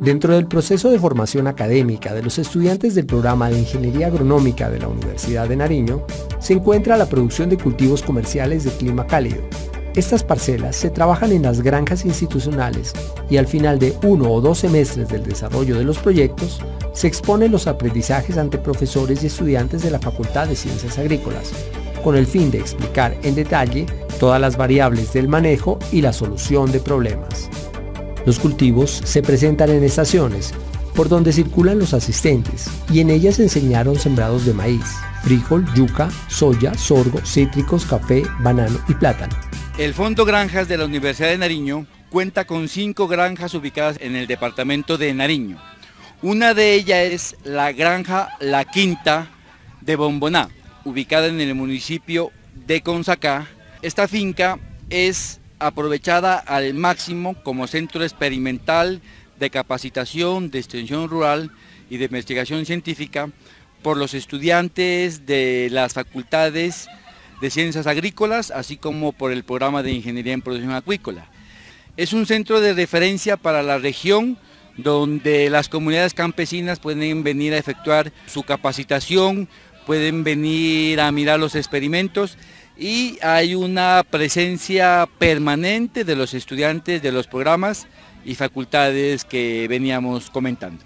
Dentro del proceso de formación académica de los estudiantes del programa de Ingeniería Agronómica de la Universidad de Nariño, se encuentra la producción de cultivos comerciales de clima cálido. Estas parcelas se trabajan en las granjas institucionales y al final de 1 o 2 semestres del desarrollo de los proyectos, se exponen los aprendizajes ante profesores y estudiantes de la Facultad de Ciencias Agrícolas, con el fin de explicar en detalle todas las variables del manejo y la solución de problemas. Los cultivos se presentan en estaciones, por donde circulan los asistentes, y en ellas enseñaron sembrados de maíz, frijol, yuca, soya, sorgo, cítricos, café, banano y plátano. El Fondo Granjas de la Universidad de Nariño cuenta con 5 granjas ubicadas en el departamento de Nariño. Una de ellas es la granja La Quinta de Bomboná, ubicada en el municipio de Consacá. Esta finca es aprovechada al máximo como centro experimental de capacitación, de extensión rural y de investigación científica por los estudiantes de las facultades de Ciencias Agrícolas, así como por el programa de Ingeniería en Producción Acuícola. Es un centro de referencia para la región donde las comunidades campesinas pueden venir a efectuar su capacitación, pueden venir a mirar los experimentos y hay una presencia permanente de los estudiantes de los programas y facultades que veníamos comentando.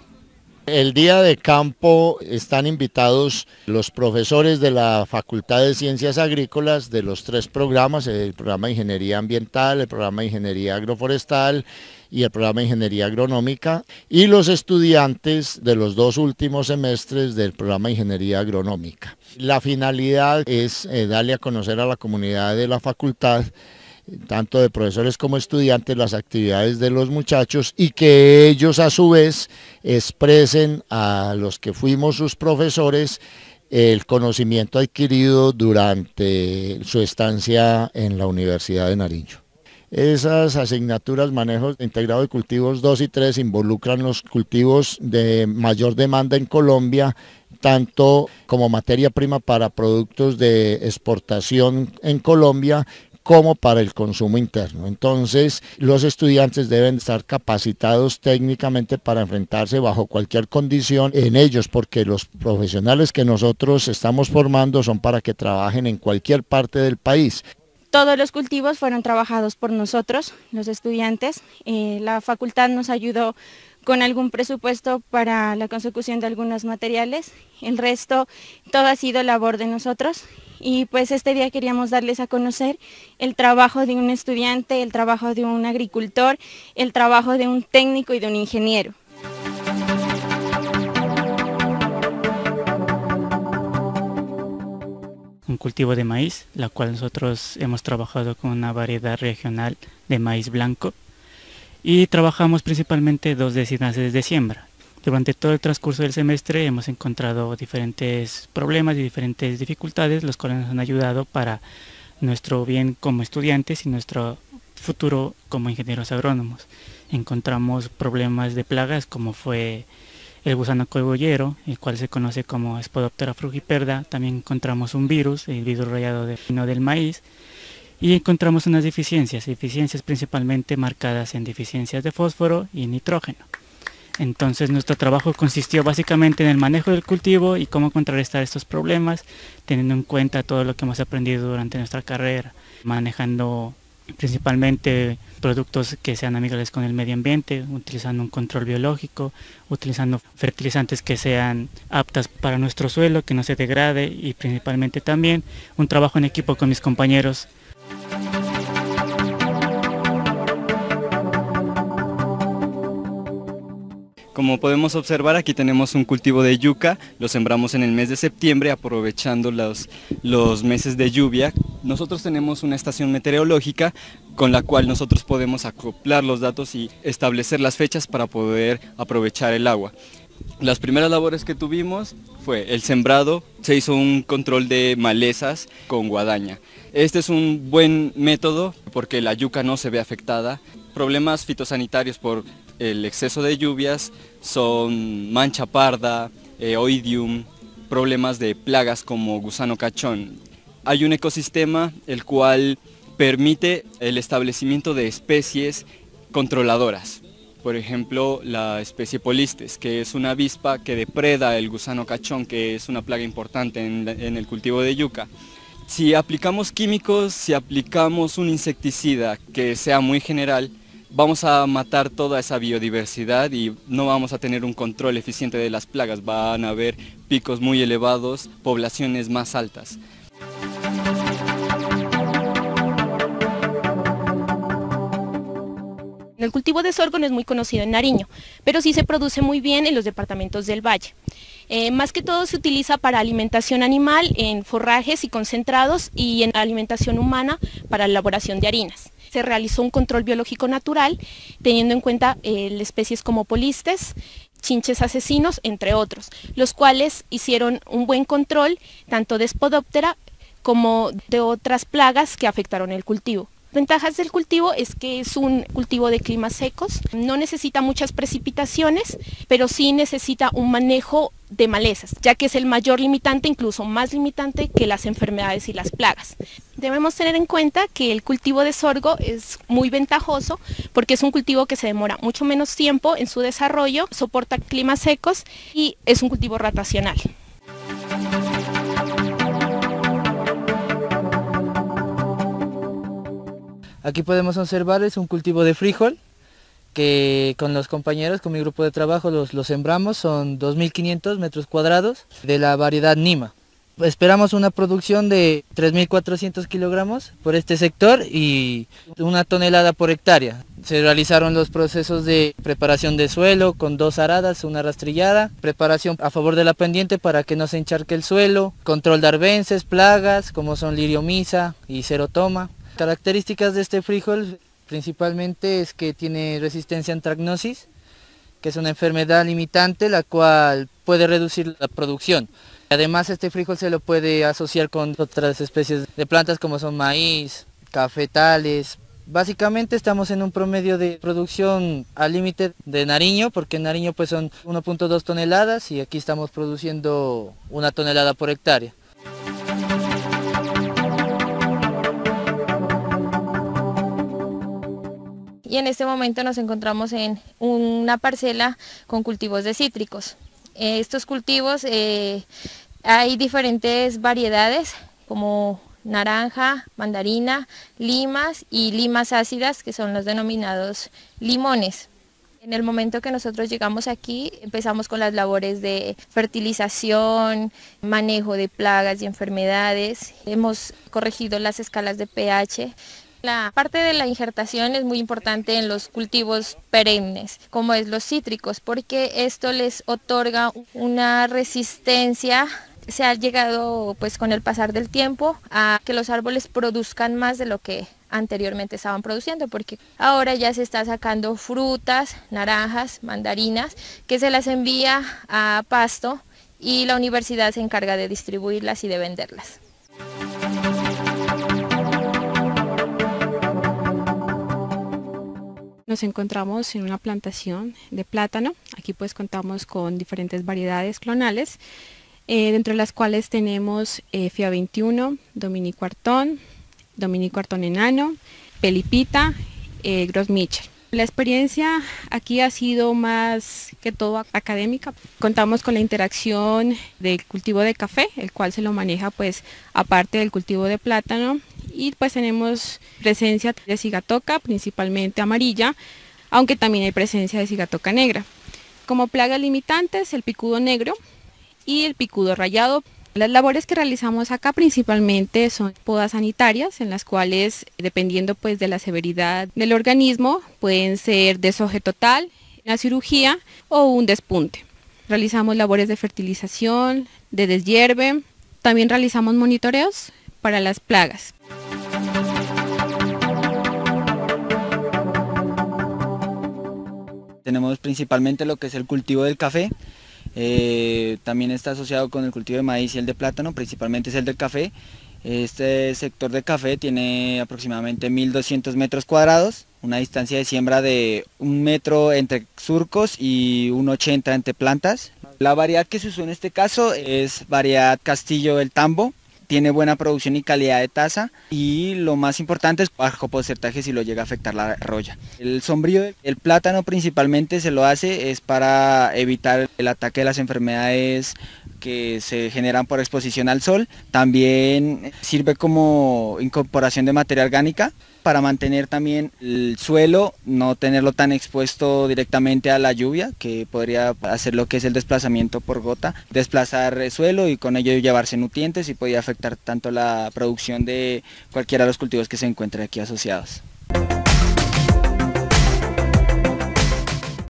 El día de campo están invitados los profesores de la Facultad de Ciencias Agrícolas de los 3 programas, el programa de Ingeniería Ambiental, el programa de Ingeniería Agroforestal y el programa de Ingeniería Agronómica, y los estudiantes de los 2 últimos semestres del programa de Ingeniería Agronómica. La finalidad es darle a conocer a la comunidad de la facultad, tanto de profesores como estudiantes, las actividades de los muchachos y que ellos a su vez expresen a los que fuimos sus profesores el conocimiento adquirido durante su estancia en la Universidad de Nariño. Esas asignaturas, manejo integrado de cultivos 2 y 3, involucran los cultivos de mayor demanda en Colombia, tanto como materia prima para productos de exportación en Colombia, como para el consumo interno. Entonces, los estudiantes deben estar capacitados técnicamente para enfrentarse bajo cualquier condición en ellos, porque los profesionales que nosotros estamos formando son para que trabajen en cualquier parte del país. Todos los cultivos fueron trabajados por nosotros, los estudiantes. La facultad nos ayudó con algún presupuesto para la consecución de algunos materiales. El resto, todo ha sido labor de nosotros. Y pues este día queríamos darles a conocer el trabajo de un estudiante, el trabajo de un agricultor, el trabajo de un técnico y de un ingeniero. Un cultivo de maíz, la cual nosotros hemos trabajado con una variedad regional de maíz blanco y trabajamos principalmente 2 designaciones de siembra. Durante todo el transcurso del semestre hemos encontrado diferentes problemas y diferentes dificultades, los cuales nos han ayudado para nuestro bien como estudiantes y nuestro futuro como ingenieros agrónomos. Encontramos problemas de plagas como fue el gusano cogollero, el cual se conoce como Spodoptera frugiperda. También encontramos un virus, el virus rayado del maíz, y encontramos unas deficiencias principalmente marcadas en deficiencias de fósforo y nitrógeno. Entonces nuestro trabajo consistió básicamente en el manejo del cultivo y cómo contrarrestar estos problemas, teniendo en cuenta todo lo que hemos aprendido durante nuestra carrera, manejando principalmente productos que sean amigables con el medio ambiente, utilizando un control biológico, utilizando fertilizantes que sean aptas para nuestro suelo, que no se degrade, y principalmente también un trabajo en equipo con mis compañeros. Como podemos observar, aquí tenemos un cultivo de yuca, lo sembramos en el mes de septiembre aprovechando los meses de lluvia. Nosotros tenemos una estación meteorológica con la cual nosotros podemos acoplar los datos y establecer las fechas para poder aprovechar el agua. Las primeras labores que tuvimos fue el sembrado, se hizo un control de malezas con guadaña. Este es un buen método porque la yuca no se ve afectada. Problemas fitosanitarios por el exceso de lluvias son mancha parda, oidium, problemas de plagas como gusano cachón. Hay un ecosistema el cual permite el establecimiento de especies controladoras. Por ejemplo, la especie Polistes, que es una avispa que depreda el gusano cachón, que es una plaga importante en el cultivo de yuca. Si aplicamos químicos, si aplicamos un insecticida que sea muy general, vamos a matar toda esa biodiversidad y no vamos a tener un control eficiente de las plagas. Van a haber picos muy elevados, poblaciones más altas. El cultivo de sorgo no es muy conocido en Nariño, pero sí se produce muy bien en los departamentos del Valle. Más que todo se utiliza para alimentación animal en forrajes y concentrados y en alimentación humana para la elaboración de harinas. Se realizó un control biológico natural teniendo en cuenta especies como Polistes, chinches asesinos, entre otros, los cuales hicieron un buen control tanto de Spodoptera como de otras plagas que afectaron el cultivo. Ventajas del cultivo es que es un cultivo de climas secos, no necesita muchas precipitaciones, pero sí necesita un manejo de malezas, ya que es el mayor limitante, incluso más limitante que las enfermedades y las plagas. Debemos tener en cuenta que el cultivo de sorgo es muy ventajoso porque es un cultivo que se demora mucho menos tiempo en su desarrollo, soporta climas secos y es un cultivo rotacional. Aquí podemos observar es un cultivo de frijol que con los compañeros, con mi grupo de trabajo los sembramos, son 2.500 metros cuadrados de la variedad Nima. Esperamos una producción de 3.400 kilogramos por este sector y 1 tonelada por hectárea. Se realizaron los procesos de preparación de suelo con 2 aradas, 1 rastrillada, preparación a favor de la pendiente para que no se encharque el suelo, control de arbences, plagas como son liriomisa y cerotoma. Características de este frijol principalmente es que tiene resistencia a antracnosis, que es una enfermedad limitante la cual puede reducir la producción. Además este frijol se lo puede asociar con otras especies de plantas como son maíz, cafetales. Básicamente estamos en un promedio de producción al límite de Nariño, porque en Nariño pues son 1.2 toneladas y aquí estamos produciendo 1 tonelada por hectárea. Y en este momento nos encontramos en una parcela con cultivos de cítricos. Estos cultivos hay diferentes variedades como naranja, mandarina, limas y limas ácidas, que son los denominados limones. En el momento que nosotros llegamos aquí empezamos con las labores de fertilización, manejo de plagas y enfermedades. Hemos corregido las escalas de pH. La parte de la injertación es muy importante en los cultivos perennes, como es los cítricos, porque esto les otorga una resistencia. Se ha llegado pues con el pasar del tiempo a que los árboles produzcan más de lo que anteriormente estaban produciendo, porque ahora ya se está sacando frutas, naranjas, mandarinas, que se las envía a Pasto y la universidad se encarga de distribuirlas y de venderlas. Nos encontramos en una plantación de plátano. Aquí pues contamos con diferentes variedades clonales, dentro de las cuales tenemos FIA 21, Dominico Artón enano, Pelipita, Gros Michel. La experiencia aquí ha sido más que todo académica. Contamos con la interacción del cultivo de café, el cual se lo maneja pues aparte del cultivo de plátano, y pues tenemos presencia de cigatoca, principalmente amarilla, aunque también hay presencia de cigatoca negra. Como plagas limitantes, el picudo negro y el picudo rayado. Las labores que realizamos acá principalmente son podas sanitarias, en las cuales, dependiendo pues de la severidad del organismo, pueden ser deshoje total, una cirugía o un despunte. Realizamos labores de fertilización, de deshierve, también realizamos monitoreos para las plagas. Tenemos principalmente lo que es el cultivo del café. También está asociado con el cultivo de maíz y el de plátano, principalmente es el del café. Este sector de café tiene aproximadamente 1.200 metros cuadrados, una distancia de siembra de 1 metro entre surcos y 1,80 entre plantas. La variedad que se usó en este caso es variedad Castillo del Tambo, tiene buena producción y calidad de taza, y lo más importante es bajo porcentaje si lo llega a afectar la roya. El sombrío del plátano principalmente se lo hace es para evitar el ataque de las enfermedades que se generan por exposición al sol. También sirve como incorporación de materia orgánica para mantener también el suelo, no tenerlo tan expuesto directamente a la lluvia, que podría hacer lo que es el desplazamiento por gota, desplazar el suelo y con ello llevarse nutrientes, y podría afectar tanto la producción de cualquiera de los cultivos que se encuentren aquí asociados.